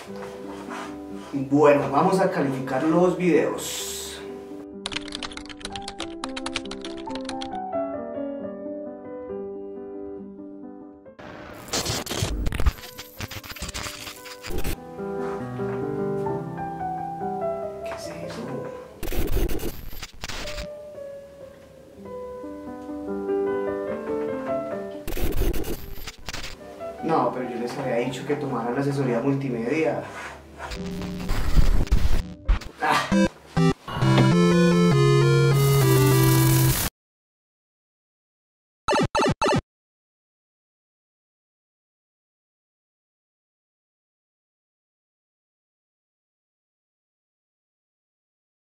Bueno, vamos a calificar los videos. ¿Qué es eso? No, pero yo les había dicho que tomaran asesoría multimedia. Ah.